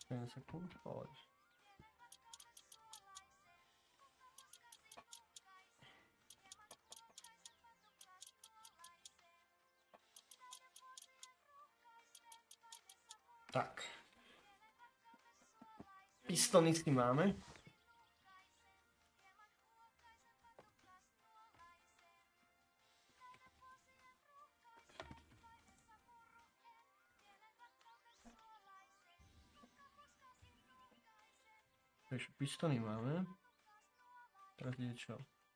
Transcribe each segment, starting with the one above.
7 sekúnd, poď. Tak. Pistony si máme. Takže pistony máme. Teraz ide čo?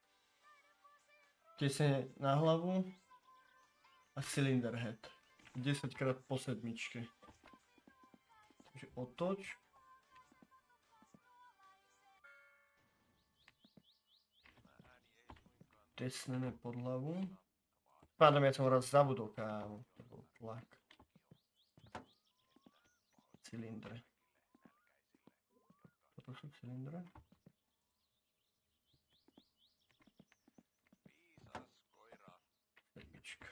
Tesne na hlavu a cylinder head. 10 krát po sedmičke. Takže otoč. Tesnené pod hlavu. Pádom ja som raz zabudol, kámo. To bol tlak. Cylindre. Toto sú cylindre. Sedmička.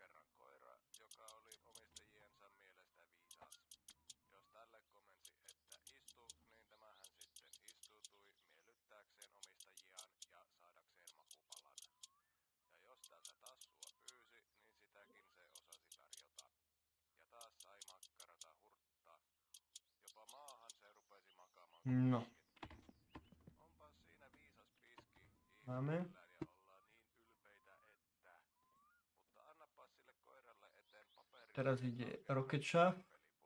No. Máme. Teraz ide rocket shaft.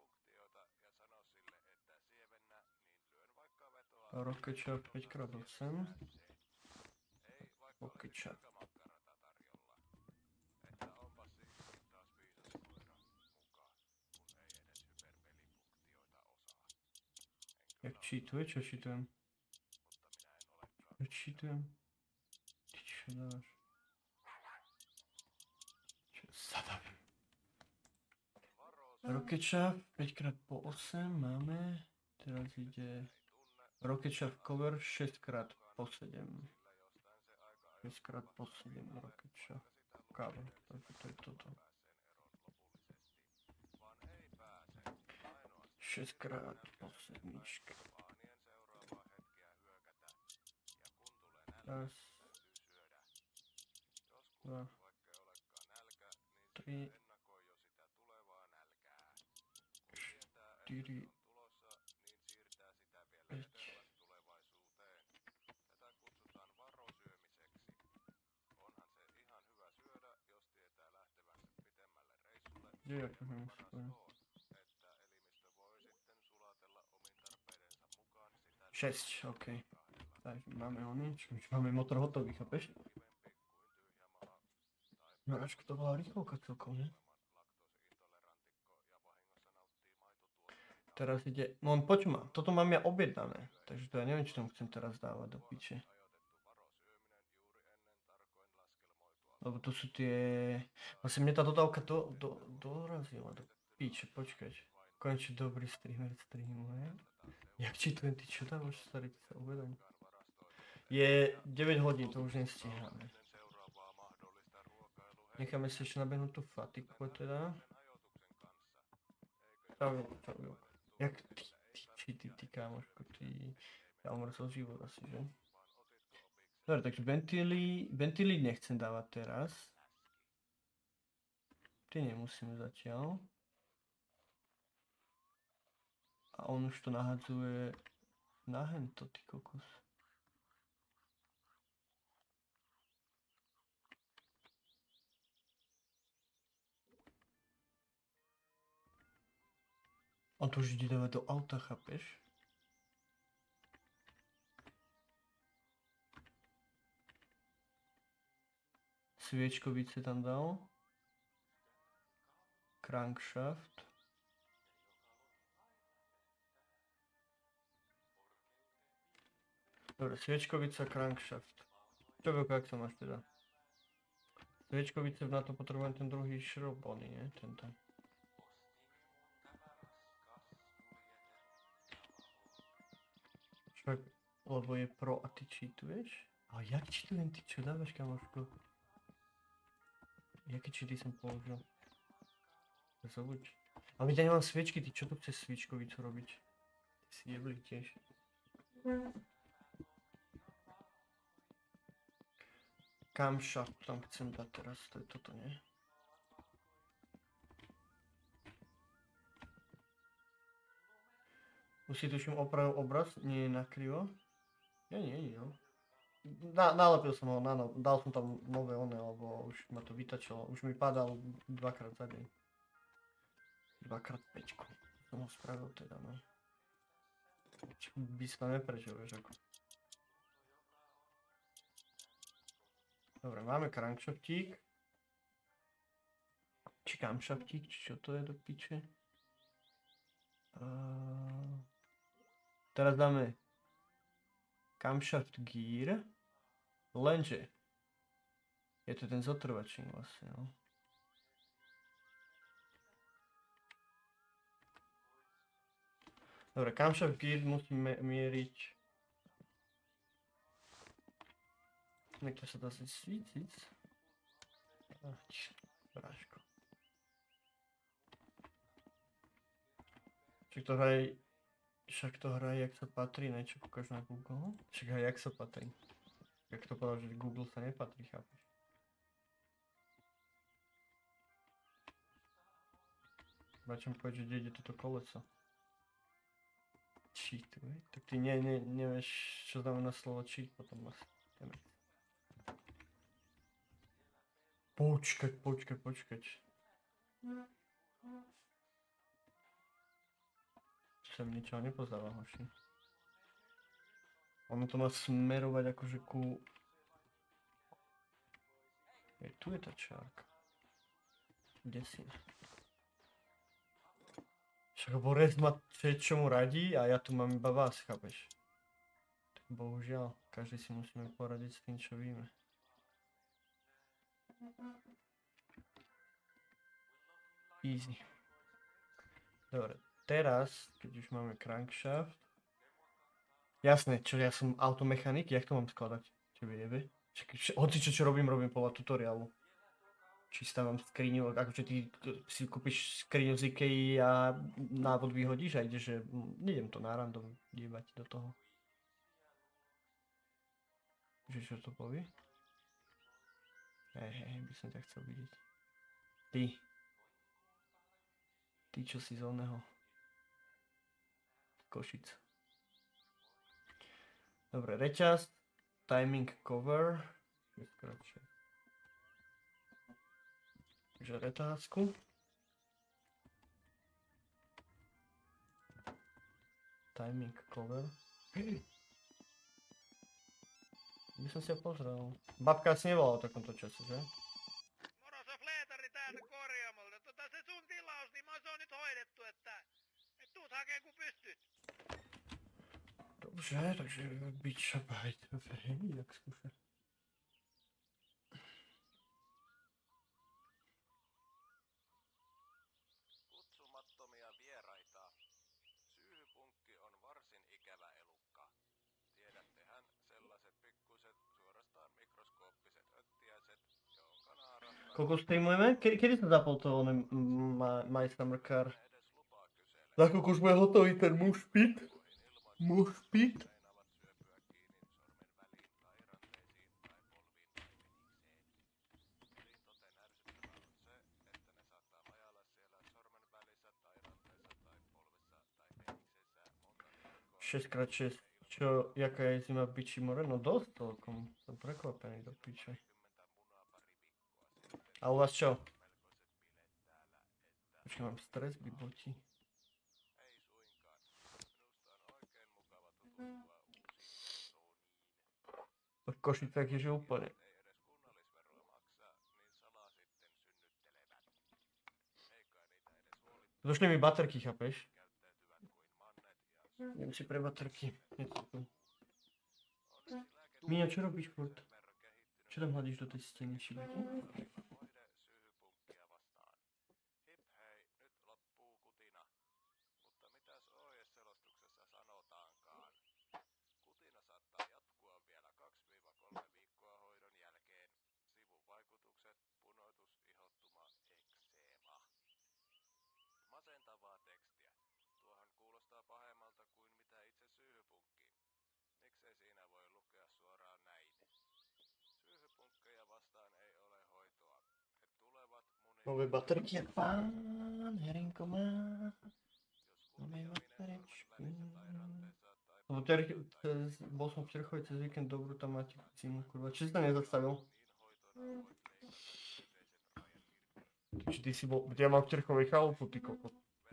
Rocket shaft 5x8. Rocket shaft. Jak cheatuje? Čo cheatujem? Čo cheatujem? Ty čo dávaš? Čo zadavím? Rocket shaft 5x8 máme. Teraz ide rocket shaft cover 6x7. 6x7 rocket shaft cover. Takže to je toto. 6x7. Raz. 2. 3. 4. 5. Kde ja to mám svoje? 6, OK. Takže máme ony, čo máme motor hotový, chápeš? No ačko to bola rýchlovka celkom, ne? Teraz ide, no počuj ma, toto mám ja objednané, takže to ja neviem, či tomu chcem teraz dávať do piče. Lebo to sú tie, vlastne mne tá dodávka dorazila do piče, počkať. Konečne dobrý streamer streamu, hej? Jak čítujem, ty čo dávaš, starý, ty sa uvedaň. Je 9 hodín, to už nestíhame. Necháme si ešte nabehnúť tú fatiku teda. Čau. Jak ty kámoško, ja umrel život asi, že? Dobre, takže ventily nechcem dávať teraz. Tie nemusíme zatiaľ. A on už to nahadzuje na hento, ty kokos. On to už ide dávať do auta, chápeš? Sviečkovice tam dal. Crankshaft. Dobre, sviečkovica, crankshaft. Čo veľko, jak sa máš teda? Sviečkovice, na to potrebujem ten druhý šrob, oný, nie? Tento. Však, lebo je pro a ty cheatuješ? A jak cheatujem, ty čo dávaš, kamoško? Jaké cheaty som použil? Zabuď. Ale ja nemám sviečky, ty čo tu chceš sviečkovicu robiť? Si jebli tiež. Camshaft tam chcem dať teraz, to je toto, nie? Už si tuším opravil obraz, nie je nakrivo. Nie, no. Nalepil som ho, dal som tam nové one, lebo už ma to vytačilo. Už mi padal dvakrát za deň. Dvakrát pečku. Som ho spravil teda, no. By sa neprečil, vieš ako. Dobre, máme crankshaftík. Či camshaftík, či čo to je do piče. Teraz dáme camshaft gear. Lenže je to ten zotrvačník vlastne, no. Dobre, camshaft gear musíme mieriť. Niekto sa dá si svíciť. Bráško. Však to hraj, jak sa patrí, niečo kúkaš na Google. Však aj jak sa patrí. Jak to povedal, že Google sa nepatrí, chápeš? Bačem povedať, že kde ide toto koleso. Cheat, vej? Tak ty nevieš, čo znamená slovo cheat, potom asi. Počkať. Sem ničoho nepozdáva, hoši. Ono to má smerovať akože ku... Tu je tá čárka. Kde si? Však Borec má čo mu radí a ja tu mám iba vás, chápeš? Tak bohužiaľ, každý si musíme poradiť s tým, čo víme. Easy. Dobre, teraz, keď už máme crankshaft. Jasné, čo ja som automechanik, jak to mám skladať? Tebe jebe? Hoci čo robím podľa tutoriálu. Či stávam skriňu, akože ty si kúpiš skriňu z Ikei a návod vyhodíš a ideš, že nejdem to na random jebať do toho. Že čo to povie? Hej, by som ťa chcel vidieť. Ty čo si z oného Košic. Dobre, reťaz, timing cover, takže retázku. Timing cover. By som si ho pozrel. Babka asi nevolala v takomto čase, že? Moro, se fleetari täältä korjaamolta. Se sun tilaus, niin se on nyt hoidettu, että tuut hakee kun pystyt. Dobře, takže biča bajtové, jak skúšať. Kutsumattomia vieraita. Syyhypunkki on varsin ikävä elukka. Tiedättehän sellaiset pikkuset, suorastaan mikroskooppiset öttiäiset, jonka naarasta... Koľko streamujeme? Kedy sa zapol to My Summer Car? Za koľko už bude hotový ten mušpit? Šesťkrát 6. Čo, jaká je zima v Biči more? No dosť toľkom. Som prekvapený do piče. A u vás čo? Počkaj, mám stres, biboti. V Košicách je že úplne. Došli mi baterky, chápeš? Idem si pre baterky. Míňa, čo robíš furt? Čo tam hľadíš do tej steny, šibati? Masentavaa tekstiä. Tuohan kuulostaa pahemmalta kuin mitä Nové baterky, jak pán Herinko má. Nové baterečky. Lebo bol som v Terchovej cez víkend, dobrú tam máte zimu, kurva. Či si to nezastavil? Či ty si bol, ja mám v Terchovej chalupu, ty kokot.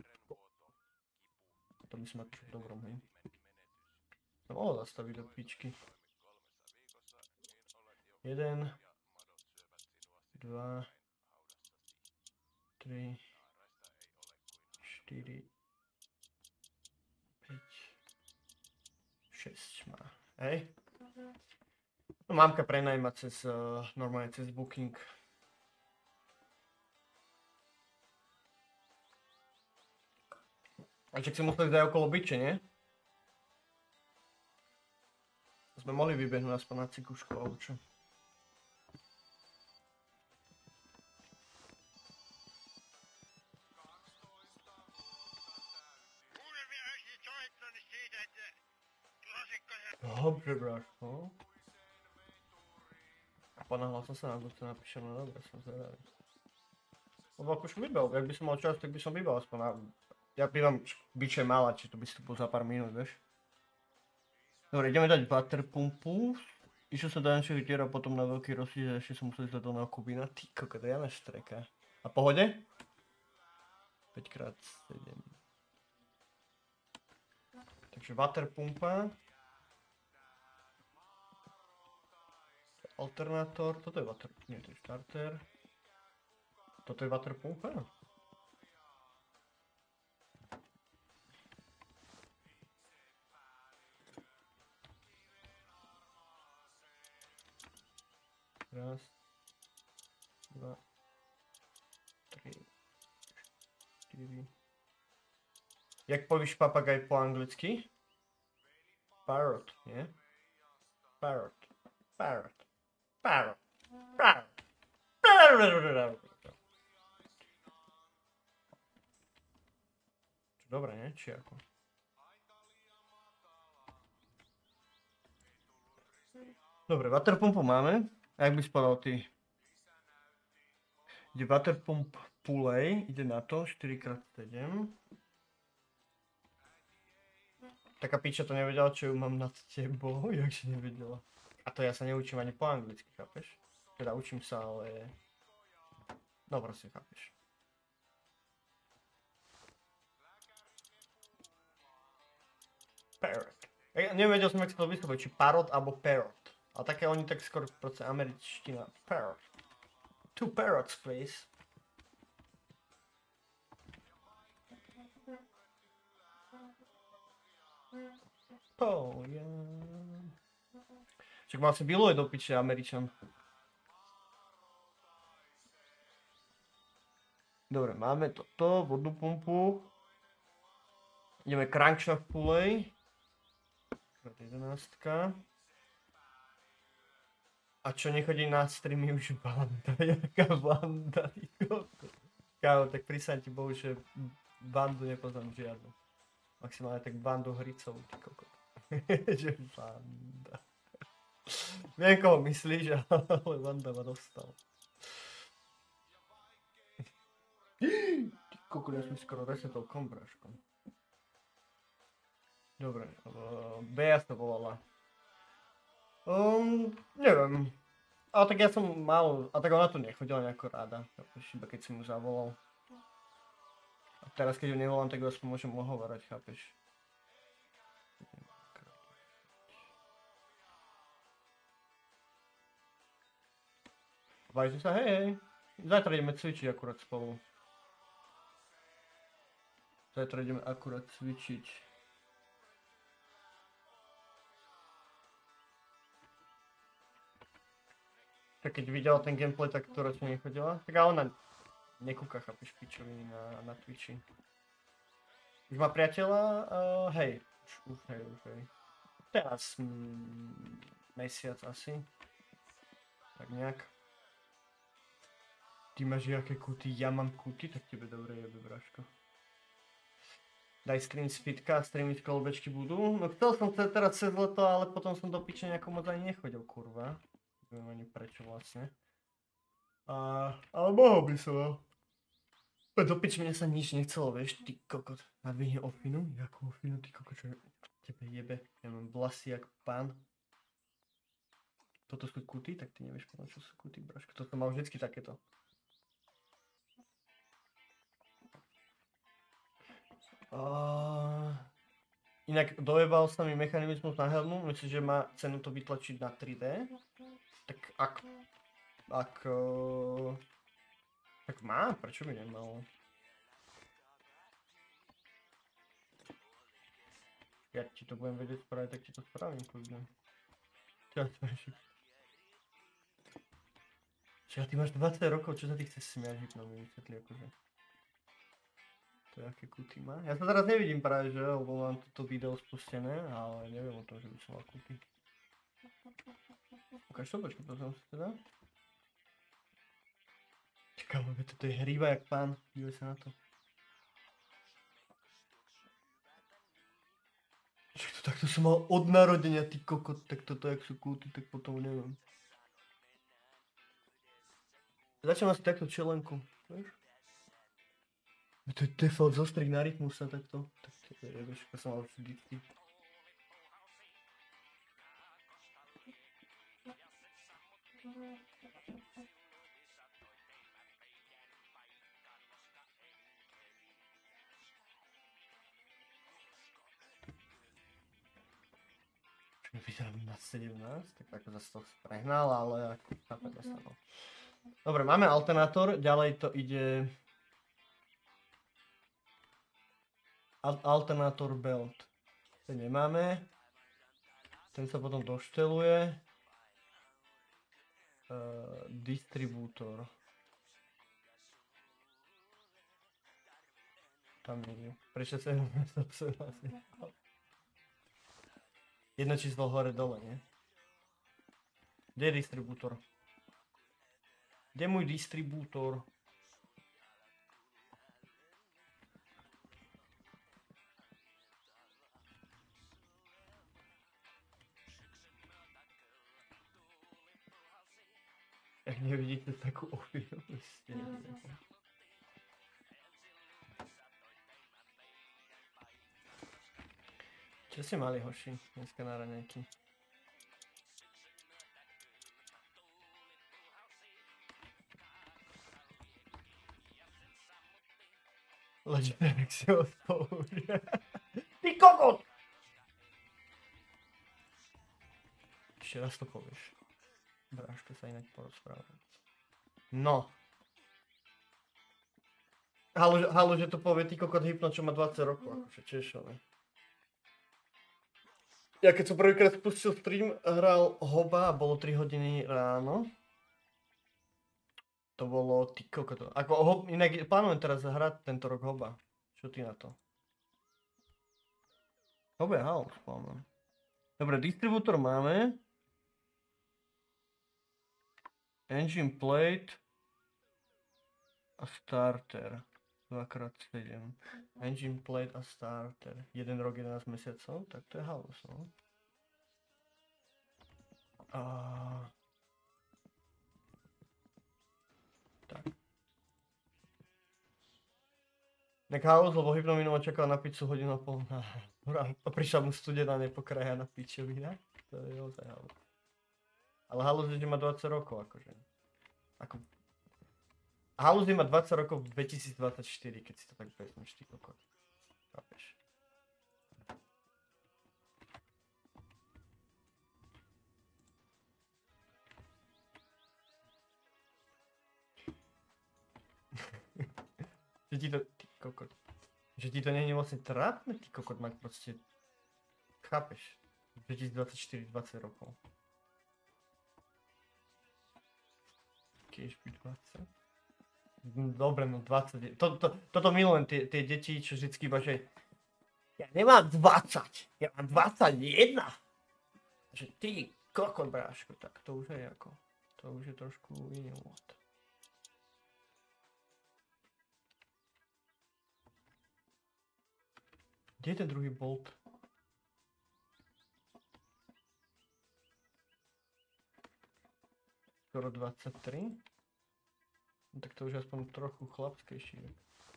To by sme akože v dobrom, hej. To mohol zastaviť do pičky. 1, 2, 3, 4, 5, 6 má, hej? No mamka prenajma cez, normálne cez Booking. A však si museli dať okolo byče, nie? Sme mohli vybehnúť aspoň na cikušku, alebo čo? Dobre, bráško. A ponáhľal som sa na to napíšem, no dobre, som zvedavý. Lebo akož vybal, ak by som mal čas, tak by som vybal aspoň na... Ja bývam byče mala, či to by si tu bol za pár minút, vieš. Dobre, ideme dať water pumpu. Išiel som do Jančových dier a potom na veľký rozsíž a ešte som musel ísť do Dolného Kubína. Ty koko, to je Jana Štreka. A pohode? 5x7. Takže water pumpa. Alternátor, toto je water... Nie, to je starter. Toto je water pumpa? Raz, 2, 3, 4. Jak povíš papagaj po anglicky? Parrot, nie? Parrot. Parrot. Parrot. Parrot. Parrot. Dobre, nie? Či ako? Dobre, waterpumpu máme. A jak by spadal ty? Ide waterpump pulej, ide na to, 4x7. Taká piča to nevedela, čo ju mám nad tebou, jakže nevedela. A to ja sa neučím ani po anglicky, chápeš? Teda učím sa, ale... No proste, chápeš. Parrot. Ja nevedel som, jak sa to vyslovuje, či parrot alebo parrot. A také oni tak skoro proste američtina. Parrot. 2 parrots, please. Oh, yeah. Čak mal si biluje do piče Američan. Dobre, máme toto, vodnú pumpu. Ideme crankshaft pulej. 11. A čo nechodí na streamy už banda, jaká banda, ty koko. Kámo, tak prisaň ti Bohu, že bandu nepoznám žiadnu. Maximálne tak bandu hricov, ty koko. Že banda. Viem, koho myslíš, ale banda ma dostal. Ty koko, ja som skoro resetol kombraško. Dobre, Bea sa volala. Neviem. Ale tak ja som mal, a tak ona tu nechodila nejako ráda, chápeš, iba keď som ju zavolal. A teraz keď ju nevolám, tak ju aspoň môžem ohovárať, chápeš. Vážne sa, hej. Zajtra ideme cvičiť akurát spolu. Zajtra ideme akurát cvičiť. Tak keď videla ten gameplay, tak to ročne nechodila. Tak ale ona nekúka, chápeš, pičoviny na Twitchi. Už má priateľa? Hej. Už hej. Teraz mesiac asi. Tak nejak. Ty máš jaké kuty, ja mám kuty, tak tebe dobre jebe, braško. Daj stream z fitka, streamy z kolobečky budú. No chcel som teraz cez leto, ale potom som do piče nejako moc ani nechodil, kurva. Neviem ani prečo vlastne. Ale mohol by som. Do piči, mne sa nič nechcelo, vieš, ty kokot. Nadvihne ofinu, jakú ofinu, ty kokot, čo tebe jebe. Ja mám vlasy jak pán. Toto sú kuty, tak ty nevieš potom, čo sú kuty, braško. Toto mal vždycky takéto. Inak dojebal sa mi mechanizmus na helmu, myslím, že má cenu to vytlačiť na 3D. Tak tak má, prečo by nemal? Ja ti to budem vedieť spraviť, tak ti to spravím kľudne. Čiže ty máš 20 rokov, čo sa ty chceš smiať, hypno mi vysvetli akože. To je aké kuty má. Ja sa teraz nevidím práve, že, lebo mám toto video spustené, ale neviem o tom, že by som mal kuty. Ukáž to, počkaj, to som si teda. Čakám, toto je hríba jak pán, dívej sa na to. Však to takto som mal od narodenia, ty kokot, tak toto jak sú kuty, tak potom neviem. Začnem asi takto čelenku, vieš? To je default zostrih na rytmusa takto. Tak to je, vieš, ako som mal vždycky. Vyzerám na 17, tak ako zase to prehnal, ale ako chápeme sa, no. Dobre, máme alternátor, ďalej to ide alternátor belt. Ten nemáme. Ten sa potom došteluje. Distribútor. Tam nie je. Prečo sa jedno číslo hore dole, nie? Kde je distribútor? Kde je môj distribútor? Jak nevidíte takú ofinu, ste nevidíte. Čo ste mali, hoši, dneska na raňajky? Legendary si odpovie. Ty kokot! Ešte raz to povieš. Bráško sa inak porozprávať. No. Halu, že to povie ty kokot hypno, čo má 20 rokov, akože češové. Ja keď som prvýkrát spustil stream, hral Hoba a bolo 3 hodiny ráno. To bolo ty kokot. Ako inak plánujem teraz hrať tento rok Hoba. Čo ty na to? Hoba je House, plánujem. Dobre, distribútor máme. Engine plate a starter 2x7. Engine plate a starter 1 rok 11 mesiacov, tak to je halus, no. Tak. Nek halus, lebo Hypno minulo čakal na pizzu hodinu a pol na prišla mu studená nepokraja na pičovina. To je ozaj halus. Ale Haluzí má 20 rokov, akože. Haluzí má 20 rokov v 2024, keď si to tak vezmeš, ty kokot. Chápeš? Že ti to, ty kokot. Že ti to nie je vlastne trápne, ty kokot, mať proste. Chápeš? 2024, 20 rokov. Keď by 20. Dobre, no 20. Toto milujem tie deti, čo vždycky iba, že ja nemám 20, ja mám 21. Že ty kokot, bráško, tak to už je ako, to už je trošku iný úvod. Kde je ten druhý bolt? Skoro 23. No tak to už aspoň trochu chlapskejší.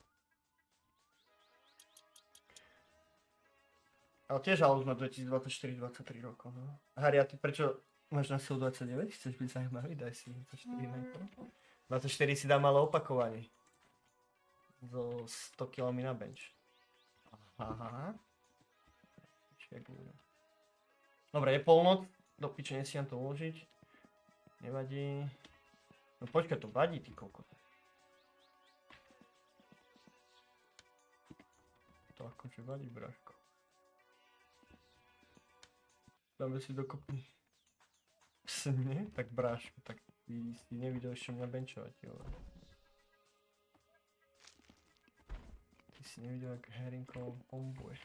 Ale tiež ale už má 2024-23 rokov, no. Harry, a ty prečo máš na silu 29? Chceš byť zaujímavý? Daj si 24 na to. 24 si dám ale opakovanie. Zo 100 kg na bench. Aha. Dobre, je polnoc. Do piče, nesiem to uložiť. Nevadí. No počkaj, to vadí, ty kokot. To akože vadí, bráško. Dáme si dokopy. Nie? Tak bráško, tak ty si nevidel ešte mňa benchovať, jo. Ty si nevidel, jak Herringov bombuje.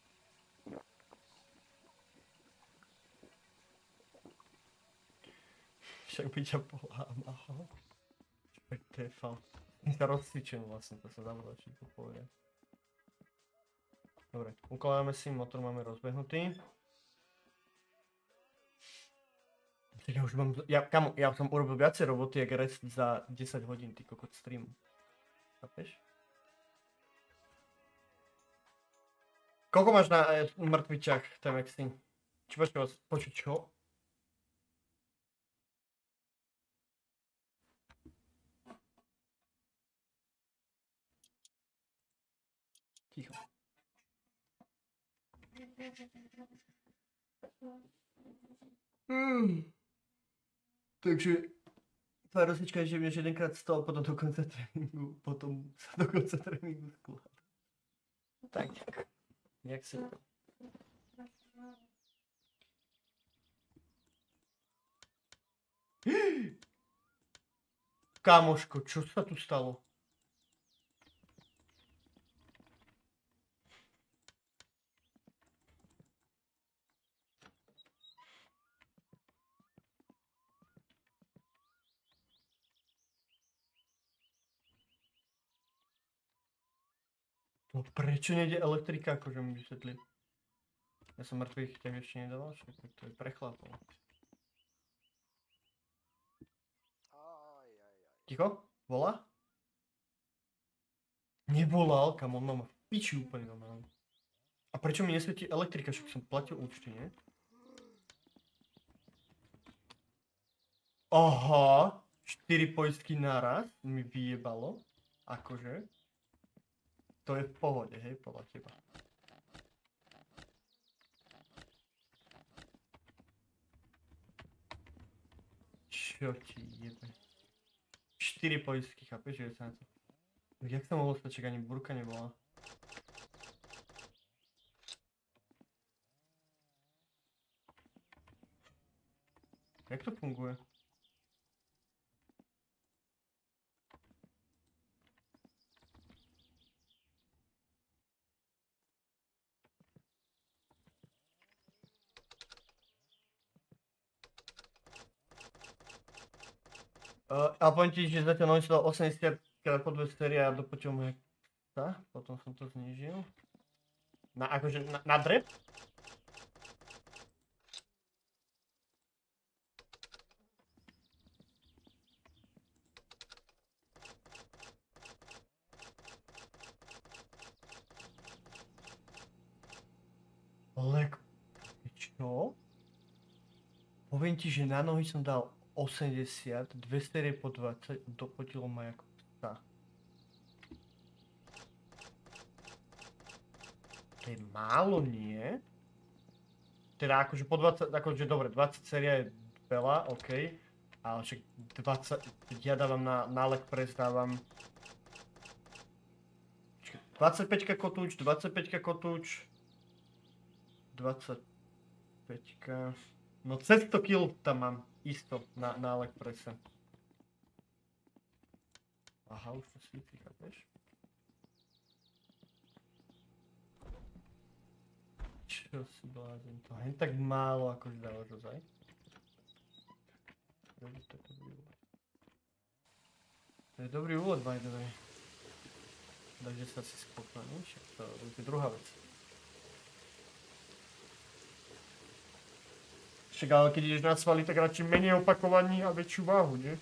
Však by ťa polámal. Tak to je fan. Je sa rozcvičený vlastne, to sa zabudá všetko povedať. Dobre, ukladáme si, motor máme rozbehnutý. Ja už mám, ja som urobil viacej roboty, jak rest za 10 hodín, ty kokot streamu. Chápeš? Koľko máš na mŕtvičach, Temexy? Či počuť čo? Ticho. Takže tá rozlička je, že mne jedenkrát stal, potom do konca tréningu, potom sa do konca tréningu skladá. Tak, jak si to? Kámoško, čo sa tu stalo? No prečo nejde elektrika, akože mi vysvetli? Ja som mŕtvych chyťach ešte nedával, však to je prechlapol. Ticho? Volá? Nevolal, kam on mám v piči úplne normálne. A prečo mi nesvietí elektrika, však som platil účty, nie? Aha, 4 poistky naraz mi vyjebalo. Akože. To je v pohode, hej, podľa teba. Čo ti jebe? 4 poistky, chápeš, že sa na to... Jak sa mohlo stať, čak ani burka nebola? Jak to funguje? A poviem ti, že zatiaľ non-stop 80 krát po 2 série a dopočul mu jak sa, potom som to znížil. Akože na drep? Lek... Čo? Poviem ti, že na nohy som dal 80, 2 série po 20, dopotilo ma ako psa. To je málo, nie? Teda akože po 20, akože dobre, 20 séria je veľa, okej. Ale však 20, ja dávam na leg press, dávam... 25 kotúč, 25 kotúč... 25... No cez 100 kg tam mám, isto, na leg presse. Aha, už to svíti, chápeš? Čo si blázim, to hen tak málo akože dávaš ozaj. To je dobrý úvod, by the way. Takže sa si spokojný, však to je druhá vec. Však ale keď ideš na svaly, tak radšej menej opakovaní a väčšiu váhu, nie?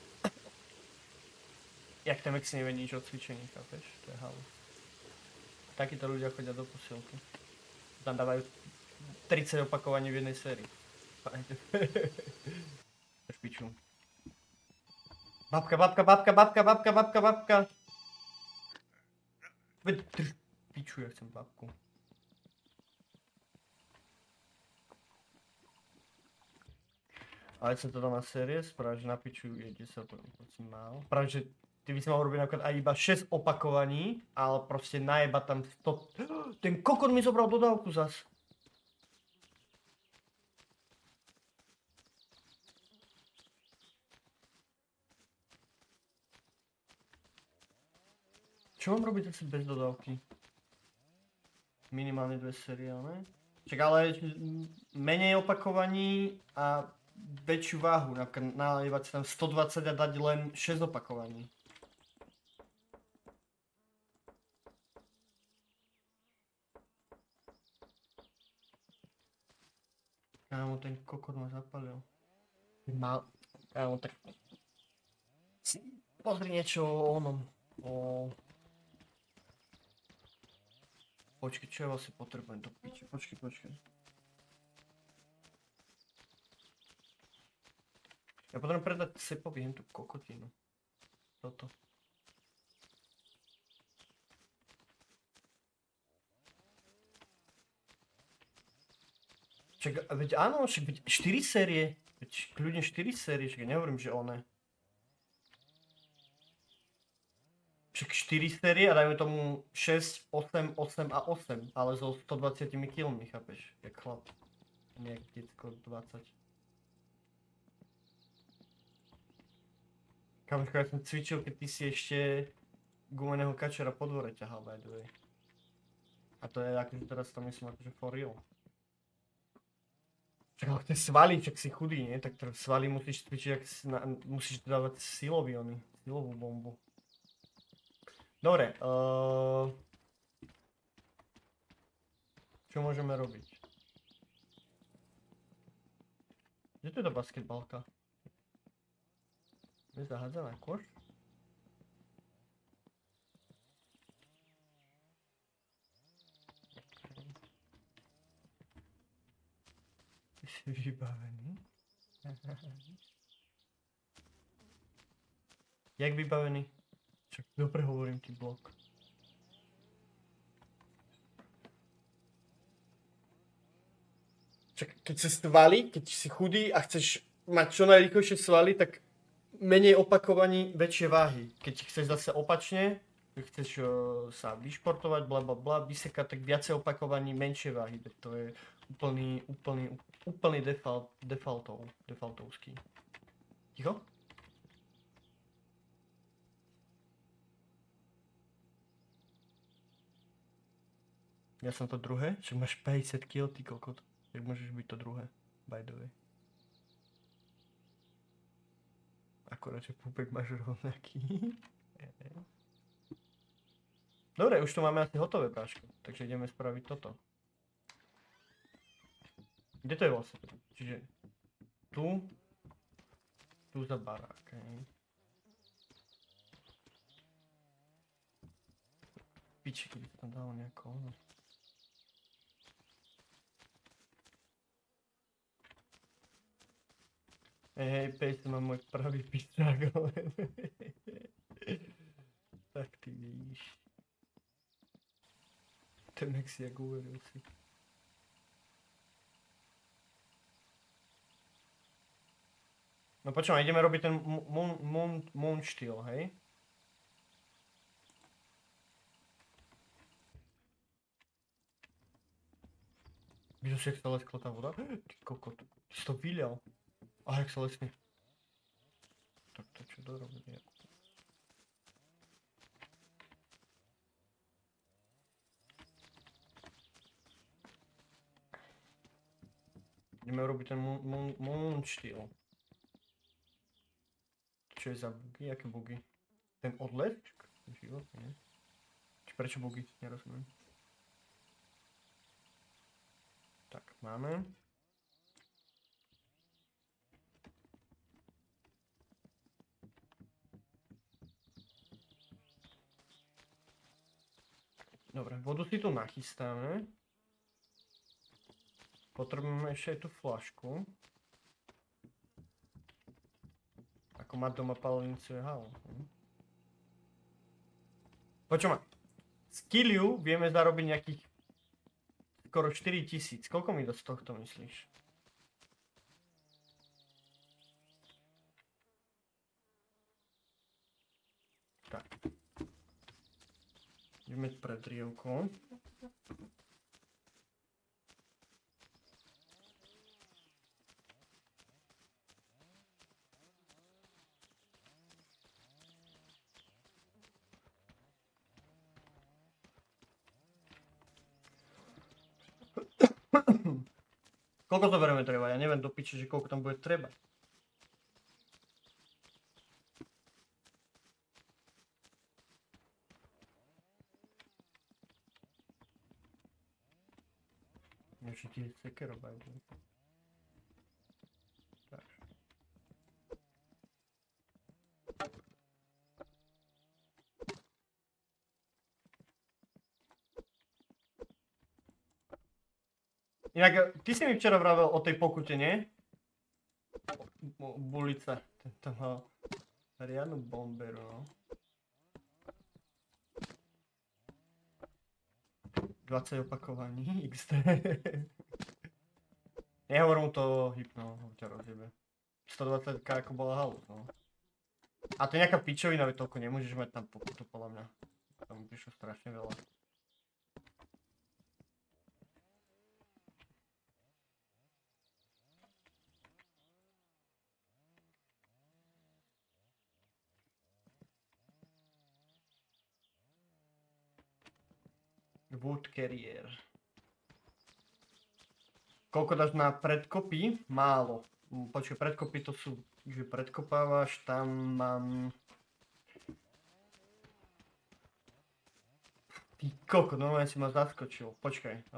Jak ten Max nevie nič o cvičení, chápeš? To je halus. Takíto ľudia chodia do posielky. Tam dávajú 30 opakovaní v jednej sérii. Špiču. Babka, babka, babka, babka, babka, babka, babka. Veď drž piču, ja chcem babku. Ale som to dal na série, práve že na piču je 10, prosím mal. Práve že ty by si mal robiť napríklad aj iba 6 opakovaní, ale proste najeba tam 100... Ten kokot mi zobral dodávku zas. Čo mám robiť asi bez dodávky? Minimálne 2 série, ne? Čak ale menej opakovaní a väčšiu váhu, napríklad nalievať si tam 120 a dať len 6 opakovaní. Kámo, ten kokot ma zapalil. Kámo, tak... Pozri niečo o onom. Počkej, čo ja vlastne potrebujem do piče? Počkej. Ja potrebujem predať Sepovi hen tú kokotinu. Toto. Čak, veď áno, však 4 série. Veď kľudne 4 série, čak ja nehovorím, že one. Však 4 série a dajme tomu 6, 8, 8 a 8, ale so 120 kg, chápeš? Jak chlap. Nejak detsko 20. Kamoško, ja som cvičil, keď ty si ešte gumeného kačera po dvore ťahal, by the way. A to je akože teraz to myslím akože for real. Čak ale tie svaly, čak si chudý, nie? Tak svaly musíš cvičiť, musíš dávať silový ony, silovú bombu. Dobre, čo môžeme robiť? Kde to je tá basketbalka? Je zahádzaná koš? Ty si vybavený? Jak vybavený? Čak, dobre hovorím ti blok. Čak, keď sa svaly, keď si chudý a chceš mať čo najrýchlejšie svaly, tak menej opakovaní, väčšie váhy. Keď chceš zase opačne, chceš sa vyšportovať, blablabla, vysekať, tak viacej opakovaní, menšie váhy. To je úplný defaultovský. Ticho? Ja som to druhé? Však máš 50 kg, ty kokot. Tak môžeš byť to druhé, by the way. Akorát, že púpek máš rovnaký. Dobre, už to máme asi hotové, bráško. Takže ideme spraviť toto. Kde to je vlastne? Čiže tu za barák, hej. Piči, keby to tam dalo nejako ono. Hej, Pejs, mám môj pravý pičák, ale... Tak ty vidíš. Ten Maxi jak uveril si. No počúvaj, ideme robiť ten moon štýl, hej? Vidíš, jak sa leskla tá voda? Ty kokot, ty si to vylial. A jak sa lesne. Tak to čo dorobí nejako. Ideme robiť ten moon štýl. Čo je za bugy? Aké bugy? Ten odlet? Život, nie? Či prečo bugy? Nerozumiem. Tak, máme. Dobre, vodu si tu nachystáme. Potrebujeme ešte aj tú flašku. Ako mať doma palenicu je halo. Počuj ma. Z kiliu vieme zarobiť nejakých skoro 4000. Koľko mi z tohto myslíš? Tak. Ideme pred rievkou. Koľko to bereme treba? Ja neviem do piče, že koľko tam bude treba. Ešte ti sekero bajú. Tak. Inak, ty si mi včera vravel o tej pokute, nie? Bulica. Tento mal riadnu bomberu, no. 20 opakovaní, XD. Nehovor mu to hypno, ho ťa rozjebe. 120k ako bola halus, no. A to je nejaká pičovina, veď toľko nemôžeš mať tam pokutu, podľa mňa. Tam prišlo strašne veľa. Wood Carrier. Koľko dáš na predkopy? Málo. Počkaj, predkopy to sú, že predkopávaš, tam mám... Ty koko, normálne si ma zaskočil. Počkaj.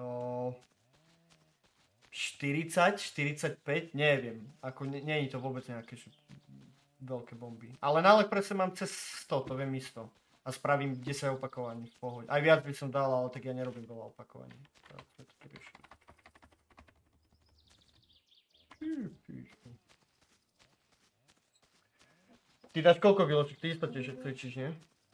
40, 45, neviem. Ako nie je to vôbec nejaké veľké bomby. Ale na Lekprese mám cez 100, to viem isto. A spravím 10 opakovaní v pohode. Aj viac by som dal, ale tak ja nerobím veľa opakovaní. Ty dáš koľko kiloček? Ty isto tiež cvičíš, nie?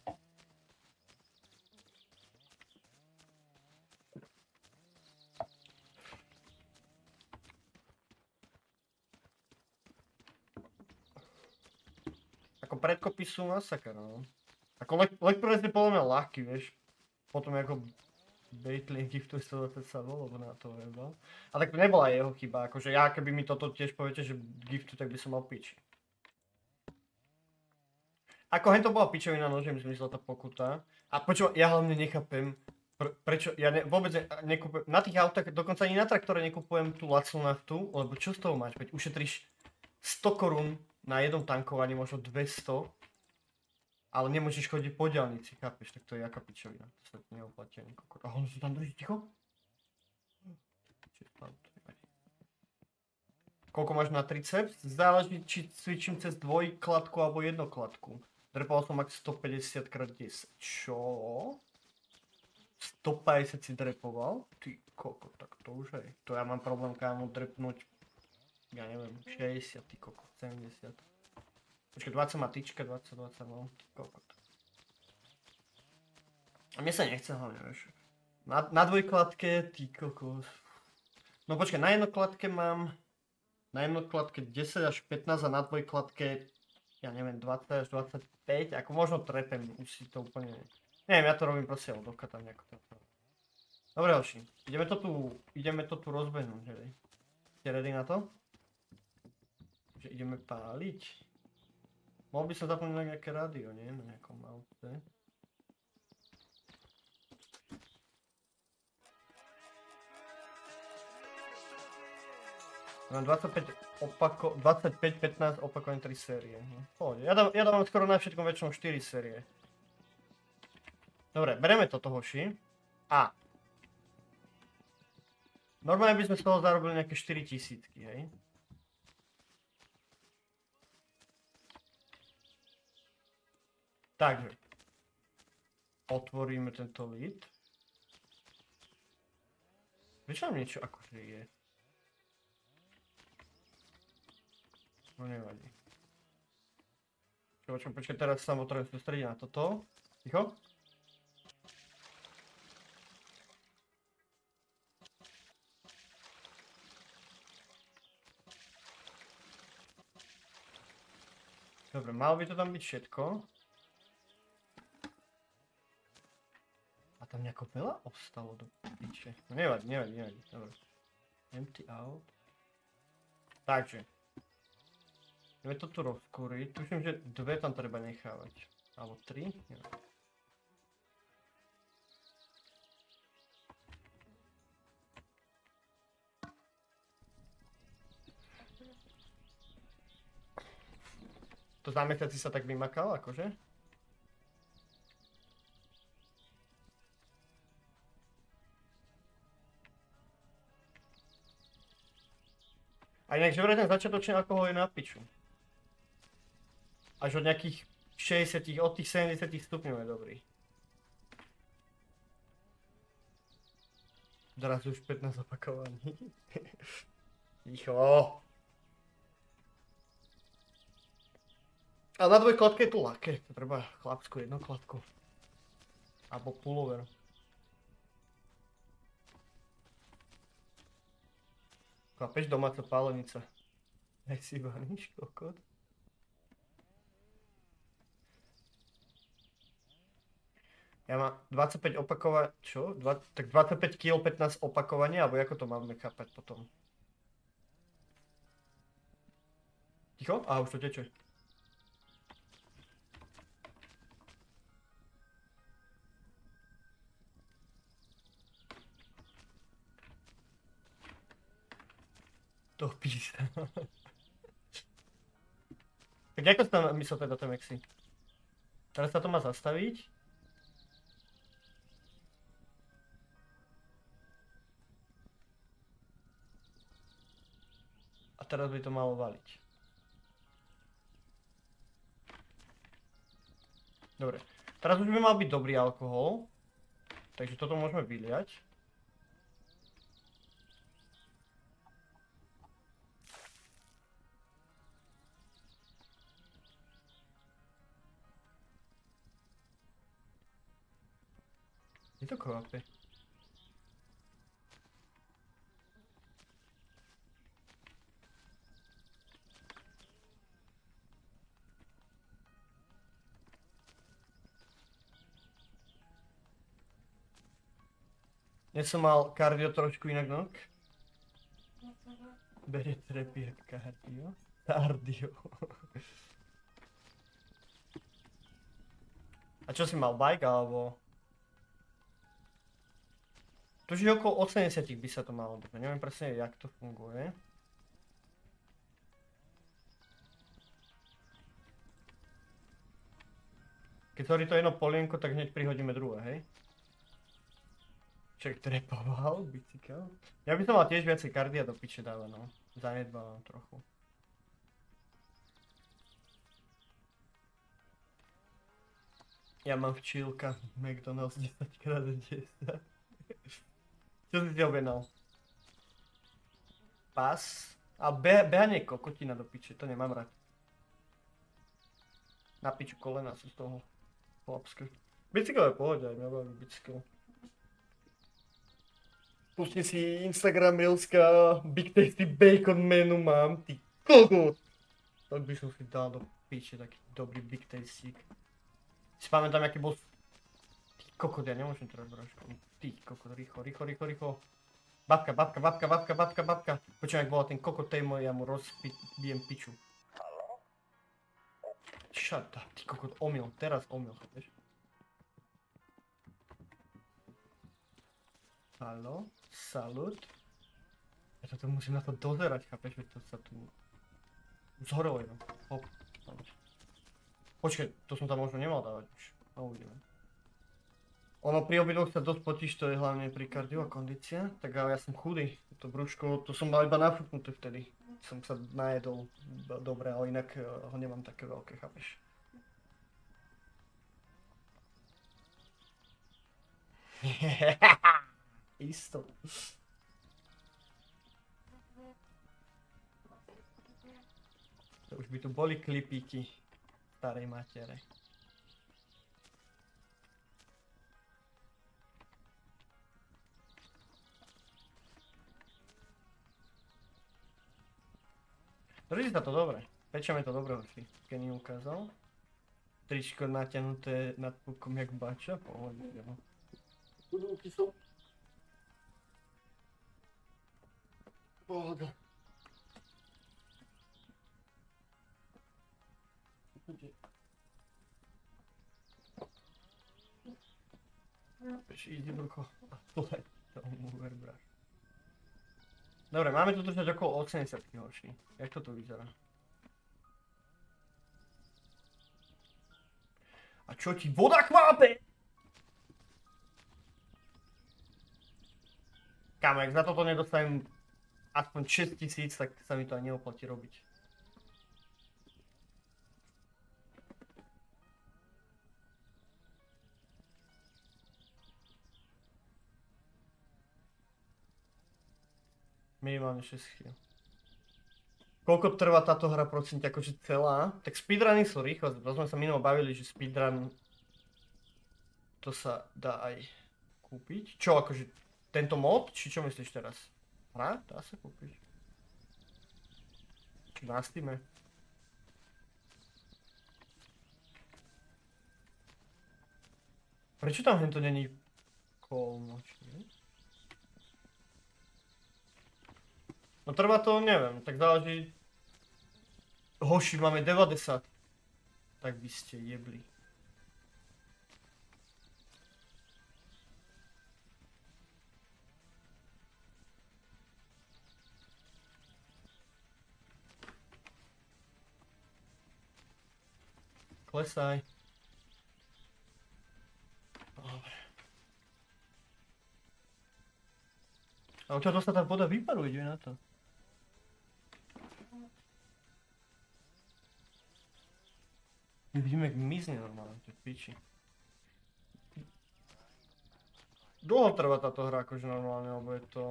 Ako predkopy sú masakra, no. Ako Lekpress je podľa mňa ľahký, vieš. Potom ako Baitley Giftu 120 sa bol, lebo na to nebol. A tak to nebola jeho chyba, akože ja keby mi toto tiež poviete, že Giftu, tak by som mal piči. Ako hen to bola pičovina, no, že mi zmyslela tá pokuta. A počúva, ja hlavne nechápem, prečo, ja vôbec nekúpujem, na tých autách, dokonca ani na traktore nekupujem tú lacnú naftu, lebo čo z toho máš, veď ušetríš 100 korún na jednom tankovaní, možno 200. Ale nemôžeš chodiť po diaľnici, chápeš, tak to je jaká pičovina, to sa neoplatí ani kokot. A on sa tam drží ticho? Koľko máš na triceps? Záleží, či cvičím cez dvojkladku alebo jednokladku. Drepal som max 150x10. Čo? 150 si drepoval? Ty kokot, tak to už aj. To ja mám problém kámo drepnúť, ja neviem, 60, ty kokot, 70. Počkej, 20 má tyčka, 20, no, ty kokot. A mne sa nechce hlavne, vieš. Na dvojkladke, ty kokos. No počkej, na jednokladke mám... Na jednokladke 10 až 15 a na dvojkladke, ja neviem, 20 až 25. Ako možno trepem, už si to úplne... Neviem, ja to robím proste odovka tam nejako. Dobre, hoši, ideme to tu rozbehnúť, hej. Ste ready na to? Že ideme páliť? Mohol by som zapnúť na nejaké rádio, nie? Na nejakom aute. Mám 25, 15 opakovaní 3 série. Pohode. Ja dávam skoro na všetkom väčšinou 4 série. Dobre, bereme toto, hoši. A. Normálne by sme z toho zarobili nejaké 4000, hej? Takže. Otvoríme tento lid. Prečo nám niečo akože je? No nevadí. Počkaj, teraz sa potrebujem sústrediť na toto. Ticho? Dobre, malo by to tam byť všetko. A tam nejako veľa ostalo do piče. No nevadí. Dobre. Empty out. Takže. Ideme to tu rozkúriť. Tuším, že 2 tam treba nechávať. Alebo 3? Neviem. To za mesiaci sa tak vymakal, akože? A inak, že vraj ten začiatočný alkohol je na piču. Až od nejakých 60, od tých 70 stupňov je dobrý. Teraz už 15 opakovaní. Ticho. A na dvojkladke je tu laké, to treba chlapskú jednokladku. Alebo pullover. Chápeš, domáca pálenica. Aj si vaníš, kokot. Ja mám 25 opakovania, čo? Tak 25 kg 15 opakovania, alebo ako to máme chápať potom? Ticho? Aha, už to teče. To písa. Tak ako si tam myslel teda ten Mexi? Teraz sa to má zastaviť. A teraz by to malo valiť. Dobre. Teraz už by mal byť dobrý alkohol. Takže toto môžeme vyliať. Je to kvape. Dnes som mal kardio trošku inak nok. Bere trepiek kardio. Kardio. A čo si mal, bike alebo? Tuží okolo 80 by sa to malo byť, neviem presne, jak to funguje. Keď horí to jedno polienko, tak hneď prihodíme druhé, hej? Čak trepoval, bicykel. Ja by som mal tiež viacej kardia do piče dávať, no. Zanedbávam trochu. Ja mám včílka McDonald's 10x10. Čo si objednal? Pas? A behanie kokotina do piče, to nemám rád. Na piču kolena sú z toho chlapské. Bicykel je pohode, aj mňa baví bicykel. Pustím si Instagram Reelska, Big Tasty Bacon menu mám, ty kokot! Tak by som si dal do piče taký dobrý Big Tastík. Si pamätám, aký bol... Ty kokot, ja nemôžem teraz vražku. Ty kokot, rýchlo. Babka. Počujem, ak bola ten kokot tej môj, ja mu rozbijem piču. Shut up, ty kokot, omyl, teraz omyl, chápeš? Haló, salut. Ja toto musím na to dozerať, chápeš, veď to sa tu... Zhorelo jedno, hop. Počkej, to som tam možno nemal dávať už, no uvidíme. Ono pri obidvoch sa dosť potíš, to je hlavne pri kardio a kondícia, tak ale ja som chudý, to brúško, to som mal iba nafúknuté vtedy. Som sa najedol dobre, ale inak ho nemám také veľké, chápeš. Isto. už by tu boli klipíky starej matere. Drží sa to dobre. Pečeme to dobre, hoci. Kenny ukázal. Tričko natiahnuté nad pukom jak bača. Pohodne, jo. Budúky sú. Pohoda. Ešte jednoducho. A tohle tomu verbráš. Dobre, máme tu držať okolo 80 horší. Jak to tu vyzerá? A čo ti voda kvápe? Kámo, ak za toto nedostanem aspoň 6000, tak sa mi to ani neoplatí robiť. Minimálne 6 chvíľ. Koľko trvá táto hra prosím ťa, akože celá? Tak speedruny sú rýchle, to sme sa minulo bavili, že speedrun to sa dá aj kúpiť. Čo, akože tento mod? Či čo myslíš teraz? Hra? Dá sa kúpiť. Na Steame. Prečo tam hento není kolmočný? No trvá to, neviem, tak záleží. Hoši, máme 90. Tak by ste jebli. Klesaj. Dobre. A odtiaľ sa tá voda vyparuje, ide na to. Vidíme, jak mizne normálne, to je piči. Dlho trvá táto hra akože normálne, lebo je to...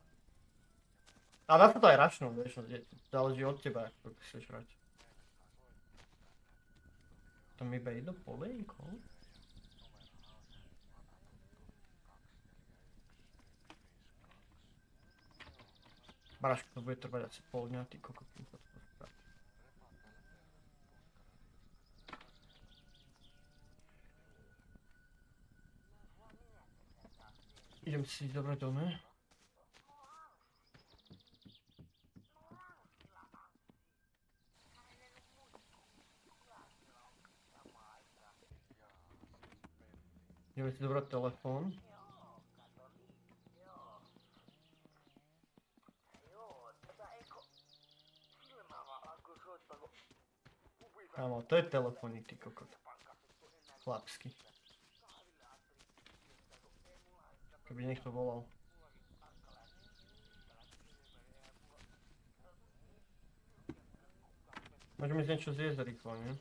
A dá sa to aj račnúť, vieš, záleží od teba, ako to chceš hrať. Tam iba jedno polejko. Baraško, to bude trvať asi pol dňa, ty kokot, kým sa to spraví. Idem si zobrať dome. Ideme si zobrať telefón. Áno, to je telefónik, ty kokot. Chlapsky. Keby niekto volal. Môžeme ísť niečo zjesť rýchlo, nie?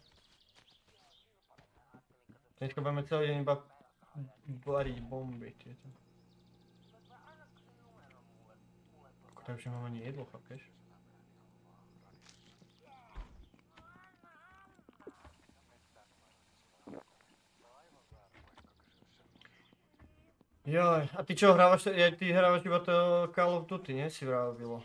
Dneska budeme celý deň iba variť bomby tieto. Takže mám ani jedlo, chápeš? Joj, a ty čo hrávaš, ty hrávaš iba to Call of Duty, nie? Si vravilo.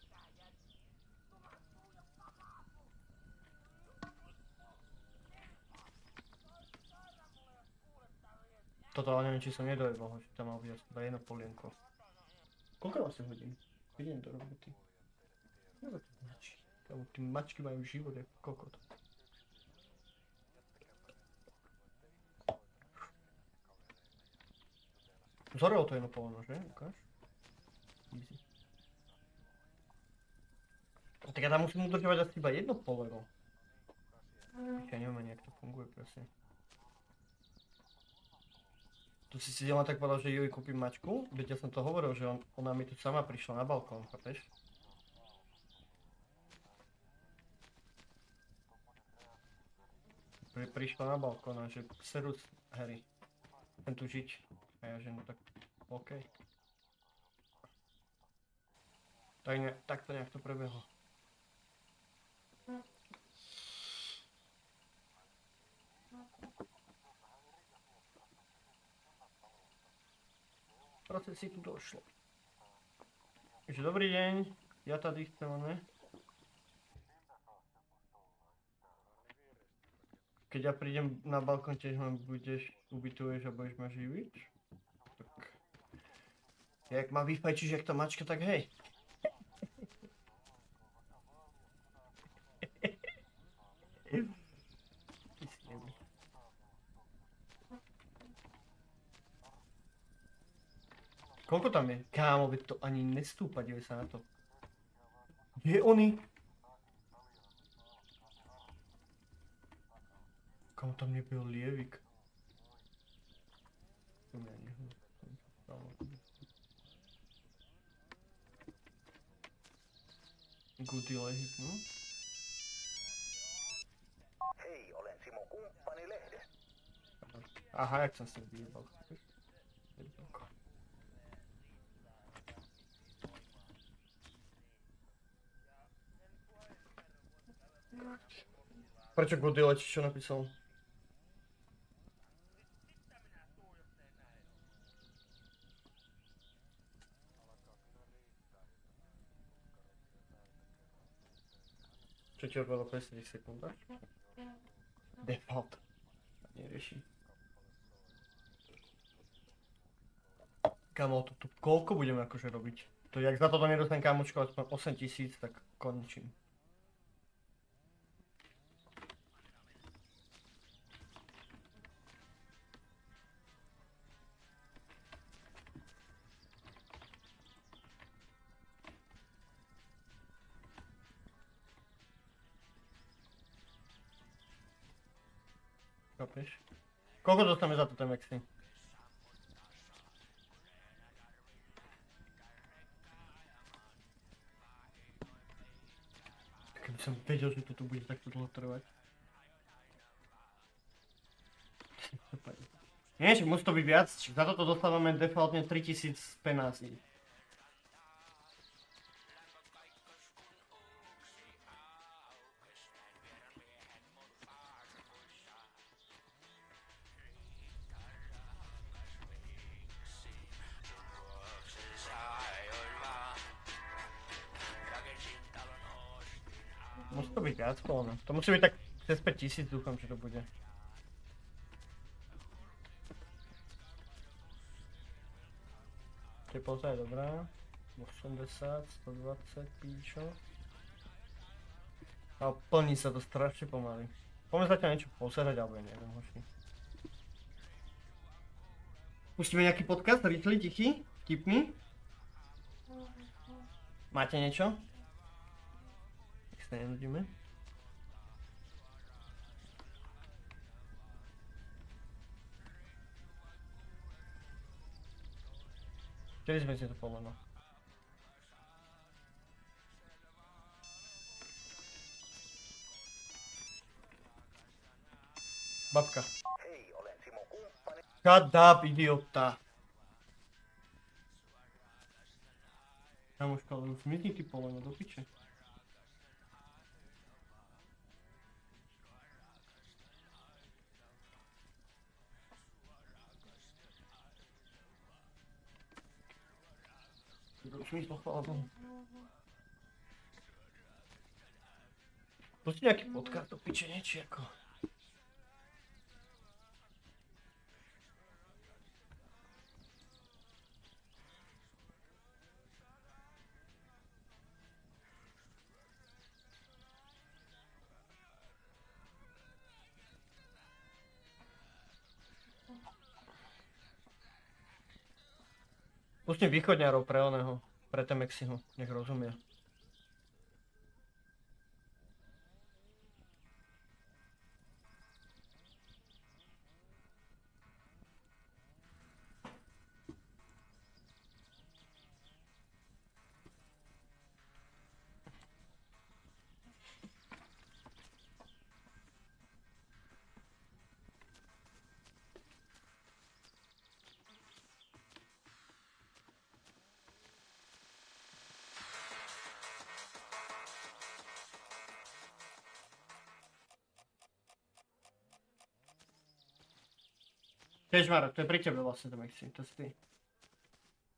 Toto ale neviem, či som nedojebal, že tam mal byť aspoň jedno polienko. Koľko vlastne hodín? Idem do roboty. Nebo to mačky. Kámo, tí mačky majú život ako kokot. Zorelo to jedno poleno, že? Ukáž? Easy. Tak ja tam musím udržovať asi iba jedno poleno. Ja neviem ani, jak to funguje presne. Tu si si len tak povedal, že jej kúpim mačku, veď ja som to hovoril, že ona mi tu sama prišla na balkón, chápeš? Prišla na balkón a že serus Harry, chcem tu žiť. A ja že no tak OK. Tak to nejak to prebehlo. procesy tu došlo. Takže dobrý deň, ja tady chcem, ne? Keď ja prídem na balkón, tiež ma ubytuješ a budeš ma živiť? Tak... Jak ma vyfajčíš jak tá mačka, tak hej. Koľko tam je? Kámo, veď to ani nestúpa, divaj sa na to. Kde je oni? Kámo, tam nebyl lievik. Goody lehit, no? Hei, olen Simo kumppani lehdestä. Aha, jak som sa vyjebal. Prečo Goody letíš, čo napísal? Čo ti odvedlo 50 sekúnd? Default. Nerieši. Kámo, to tu koľko budeme akože robiť? To jak za toto nedostanem kámočko aspoň 8000, tak končím. Chápeš? Koľko dostaneme za to ten Maxi? Keby som vedel, že to tu bude takto dlho trvať. Nie, že musí to byť viac, za toto dostávame defaultne 3000 penází. Musí to byť viac, no. To musí byť tak cez 5000, dúfam, že to bude. Teplota je dobrá. 80, 120, píčo. A plní sa to strašne pomaly. Poďme zatiaľ niečo poserať, alebo ja neviem, hoši. Pustíme nejaký podcast, rýchly, tichý, vtipný? Máte niečo? Nenudíme. Kedy sme si to povedali? Babka. Hei, olen Simo kumppani. Shut up, idiota. Kamoška, ale zmizni ty poleno do piče. Už mi chvála Bohu. Pusti nejaký podcast do piče, niečo ako. Pustím východňárov pre oného, pre Temexiho, nech rozumie. Kežmar, to je pri tebe vlastne Temexi, to si ty.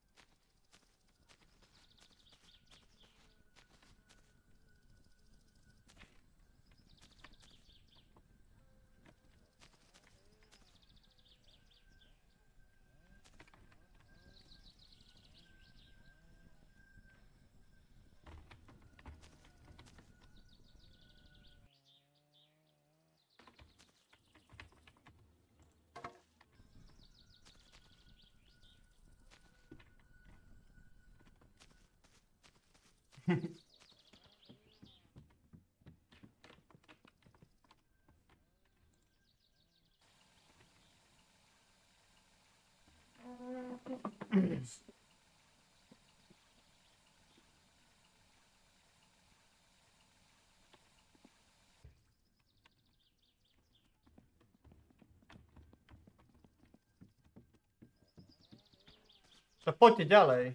Tak poďte ďalej.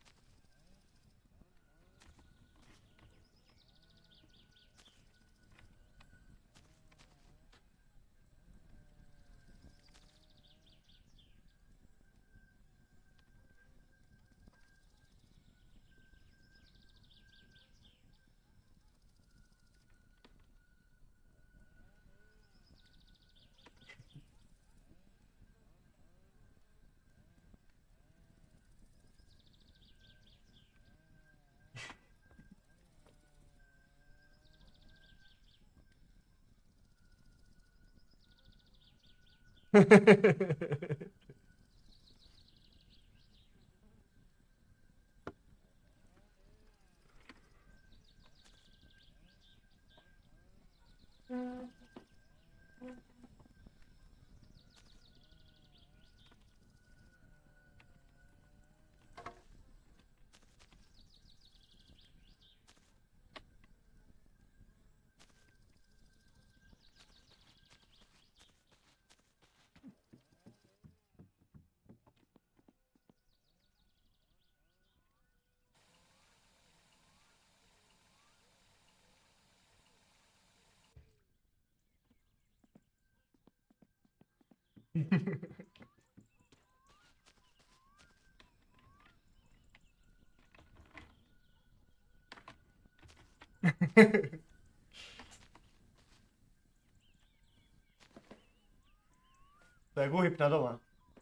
To je uhyb na doma.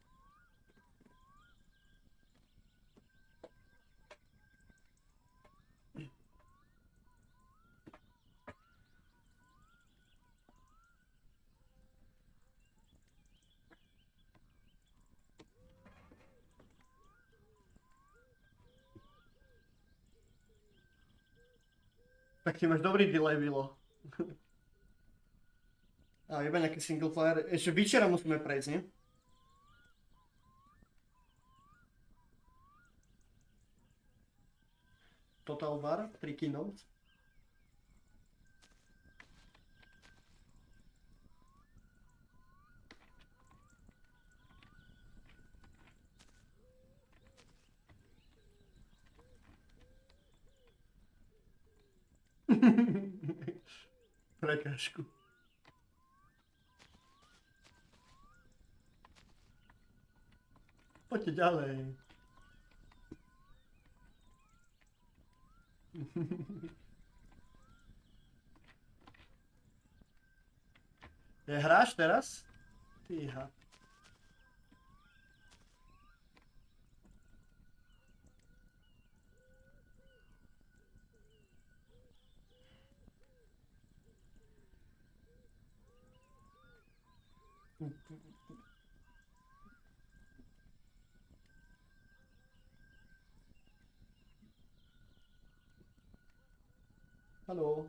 Tak ty máš dobrý delay, Vilo. A iba nejaký single player. Ešte Witchera musíme prejsť, nie? Total War, 3 Kingdoms. Prekážku. Poďte ďalej. Je hráš teraz? Ty had. Hallo.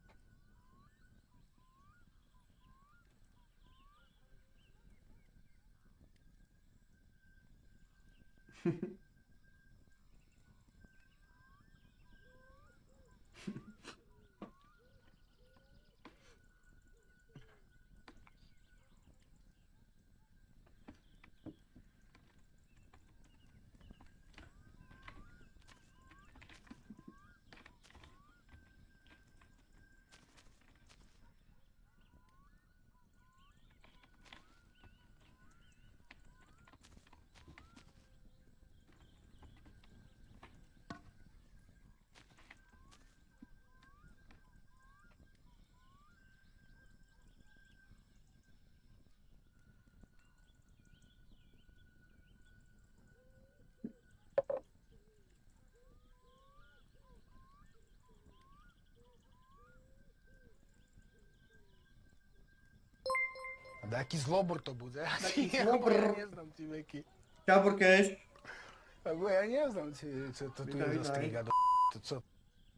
Taký zlobor to bude. Taký Ja zlobor. neznám ti veky. Čau, Burkeš. Ja neznám ti, čo to tu Vítaj, je za vítaj. striga do to co?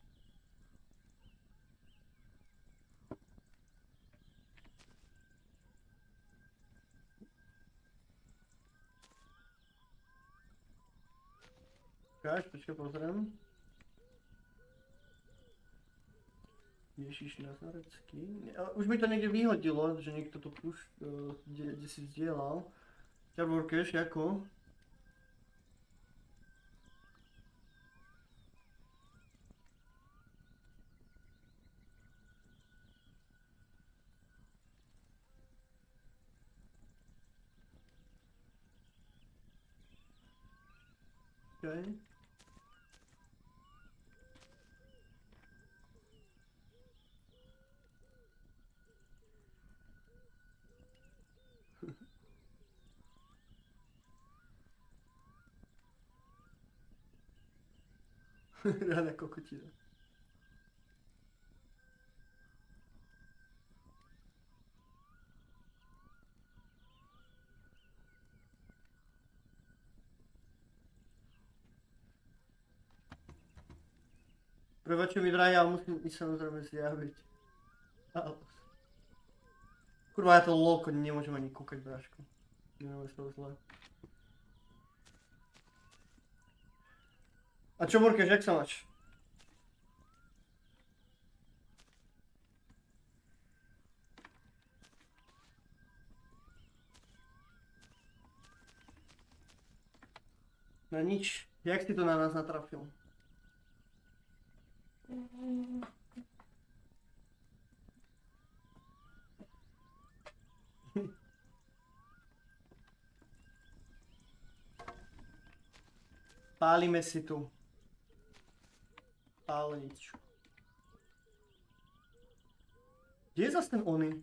Počkaj, pozriem. Ježiš Nazarecký. Už mi to niekde vyhodilo, že niekto to kde si vzdielal. Ťarvorkeš, ako? Okay. Ráda kokotina. Prebačte mi drahý, ale musím ísť samozrejme zjaviť. Kurva, ja to lolko nemôžem ani kúkať, bráško. Nemôžem z toho zle. A čo, Morkeš, jak sa máš? No nič. Jak si to na nás natrafil? Pálime si tu. Páleničku. Kde je zase ten Ony?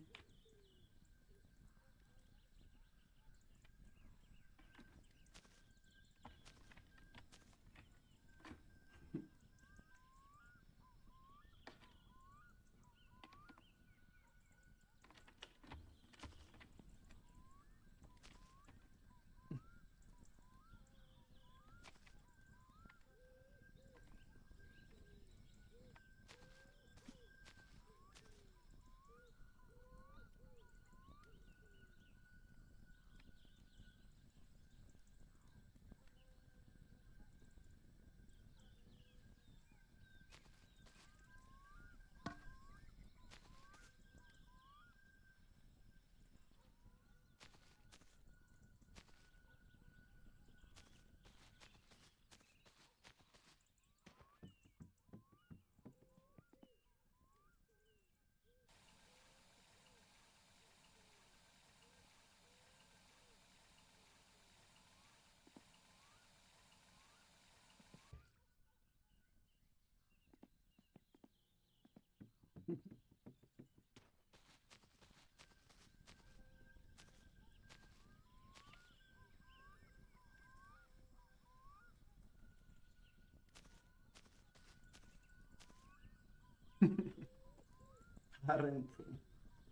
Harenton.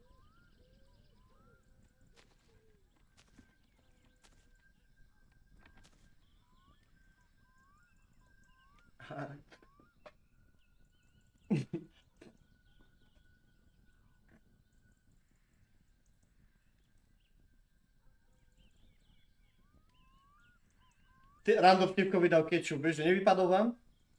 Ty random vtipko vydal Ketchup, vieš, že nevypadol vám?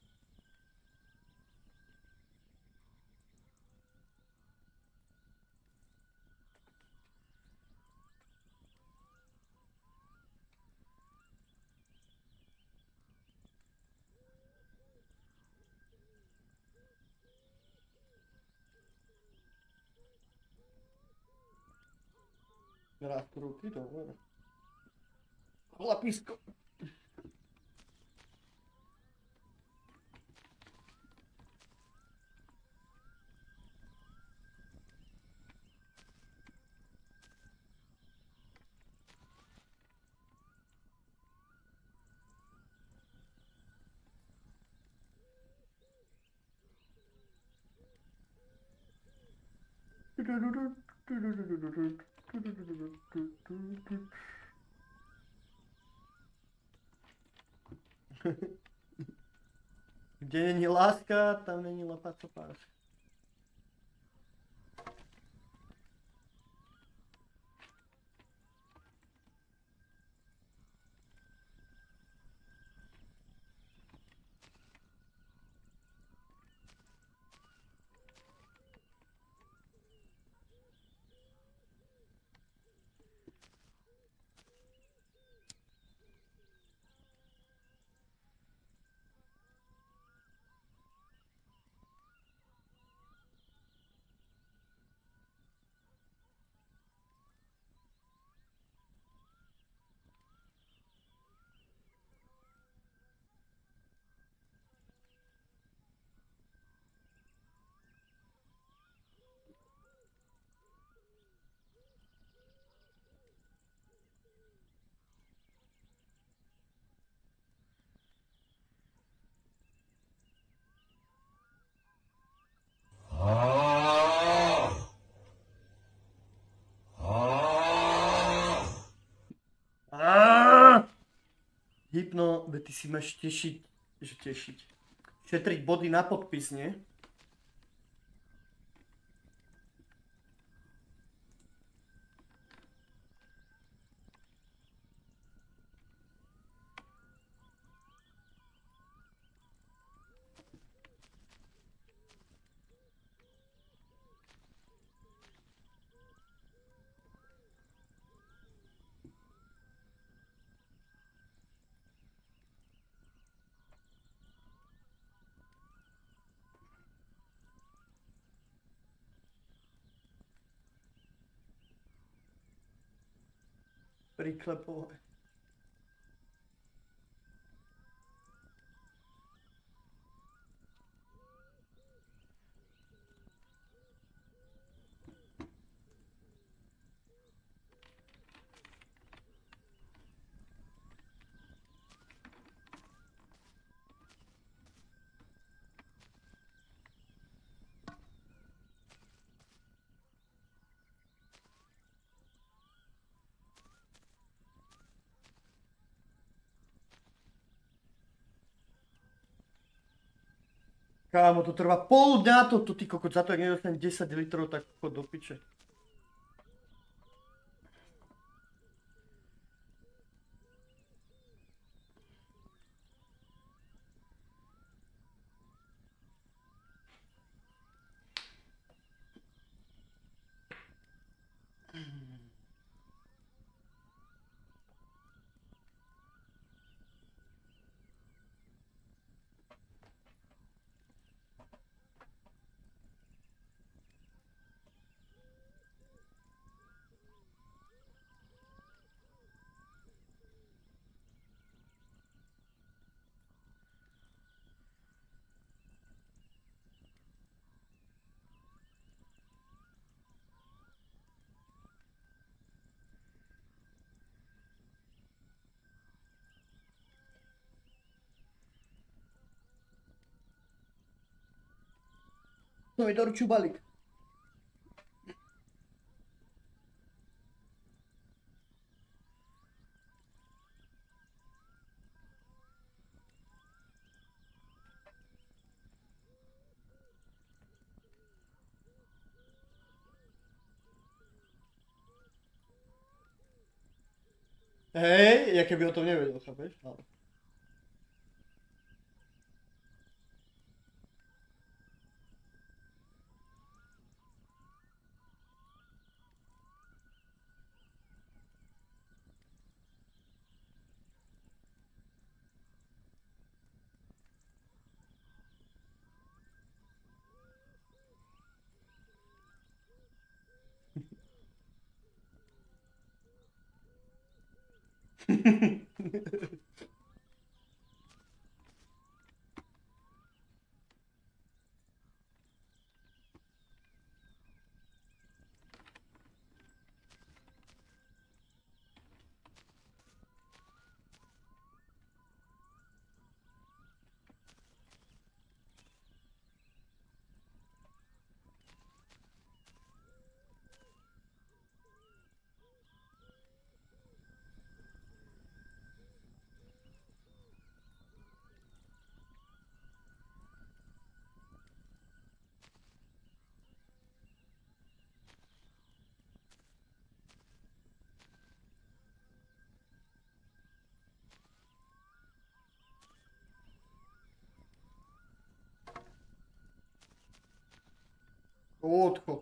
Rád ruky, dobre. Chlapisko. Kde není láska, tam není lapaco pás. Ty si máš tešiť. Šetriť body na podpis, nie? Priklepové. Kámo, to trvá pol dňa to ty kokot, za to ak nedostanem 10 litrov, tak chod do piče. To mi doručuj balík. Hej, ja keby o tom nevedel, chápeš? Ale... Odchod.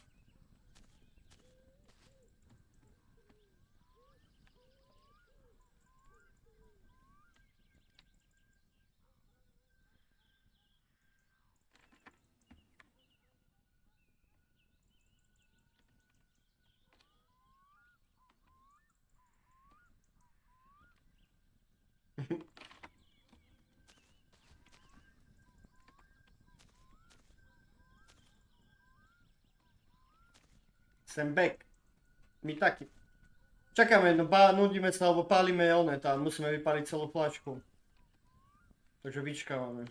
Sem back. My taky. Čakáme, no nudíme sa, alebo pálime tam, musíme vypáliť celú flašku. Takže vyčkávame.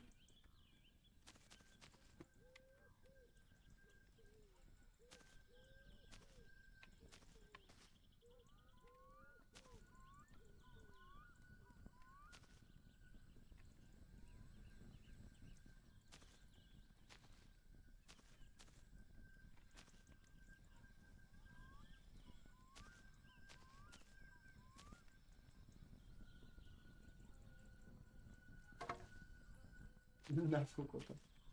Na kokota.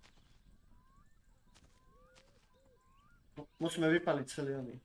Musíme vypaliť celý oný.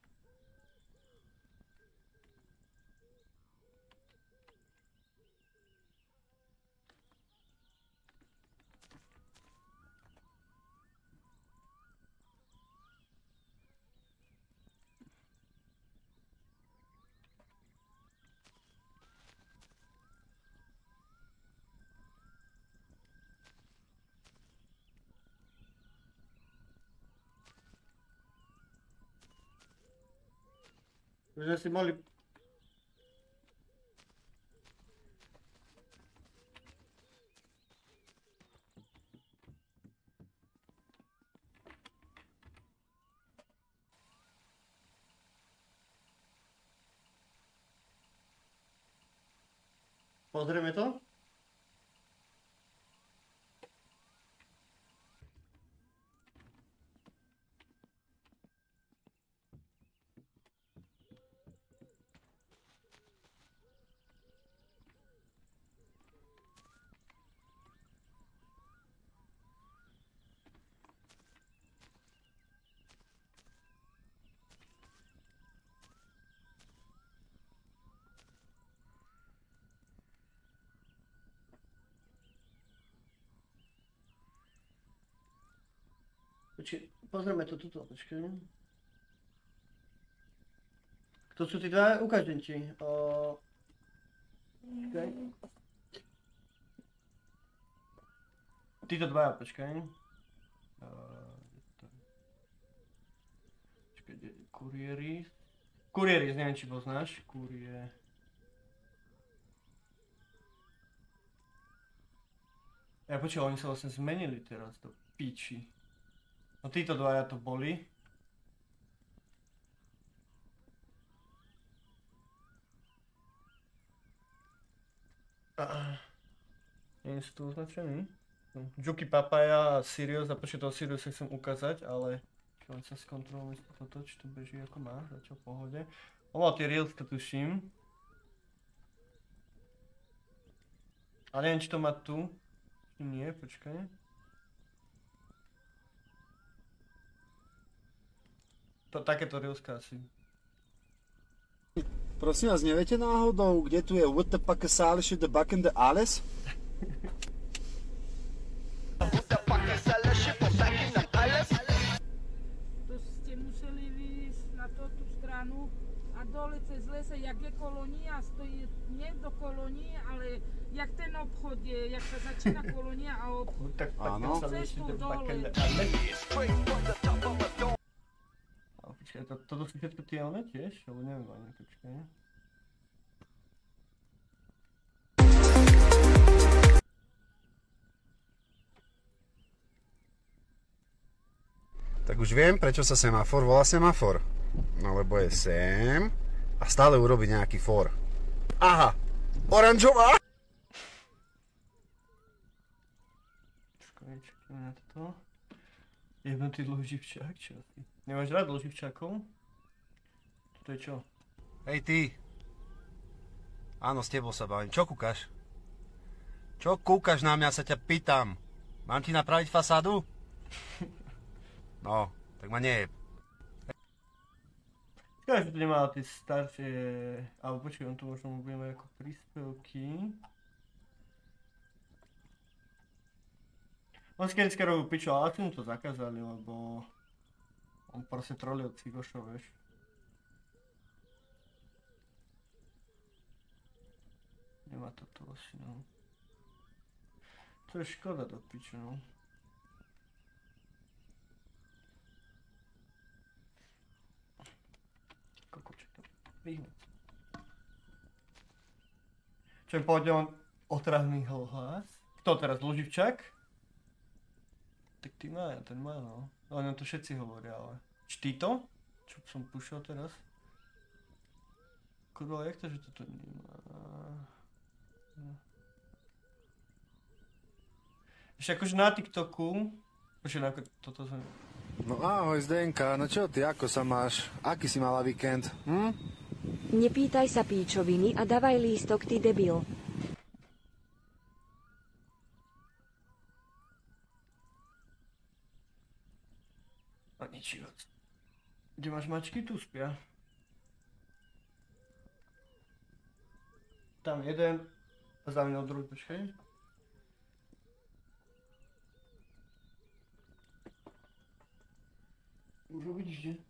Už sme si mohli... Pozrieme to? Pozrieme to tuto, počkaj. Kto sú tí dva? Ukážem ti. Počkaj. Títo dvaja, počkaj. Počkaj, kuriéri. Kuriéri, neviem či poznáš. Kuriér. Ja počkaj, oni sa vlastne zmenili teraz do piči. No títo dvaja to boli. Nie sú tu označení. Juki Papaya a Sirius, a počkaj toho Siriusa chcem ukázať, ale len sa skontrolujem toto, či to beží ako má, zatiaľ v pohode. On mal tie reels, to tuším. Ale neviem, či to má tu. Nie, počkaj. To takéto reelska asi. Prosím vás, neviete náhodou, kde tu je what the fuck Salish the back and the alles? To ste museli výjsť na tú stranu a dole cez lese, jak je kolónia, stojí nie do kolónie, ale jak ten obchod je, jak sa začína kolónia a obchod. Tak áno. Cestu dole. Počkaj, toto sú všetko tie one tiež? Alebo neviem ani, počkaj. Tak už viem, prečo sa semafor volá semafor. No lebo je sem a stále urobí nejaký for. Aha, oranžová! Počkaj, čakajme na toto. Jednotý dlhoživčák, čo asi? Nemáš rád dlhoživčákov? Toto je čo? Hej ty. Áno, s tebou sa bavím. Čo kúkaš? Čo kúkaš na mňa, sa ťa pýtam. Mám ti napraviť fasádu? No, tak ma nejeb. Škoda, že to nemá tie staršie... Alebo počkaj, on to možno bude mať ako príspevky. On si kedycky robil piču, ale asi mu to zakázali, lebo... On proste trolil cigošov, vieš. Nemá to tu asi, no. To je škoda do piču, no. Kokoček to vyhnúť. Čo mi povedal on otravný hlas? Kto teraz, Dlživčák? Tak ty má, ten má, no. O ňom to všetci hovoria, ale... Či ty to? Čo som púšal teraz? Kurva, jak to, že toto nemá? No. Ešte akože na TikToku... Počkaj, na toto som... No ahoj Zdenka, no čo ty, ako sa máš? Aký si mala víkend? Nepýtaj sa píčoviny a dávaj lístok, ty debil. Kde máš mačky? Tu spia. Tam jeden. A za mnou druhý, počkej. Už ho vidíš, kde?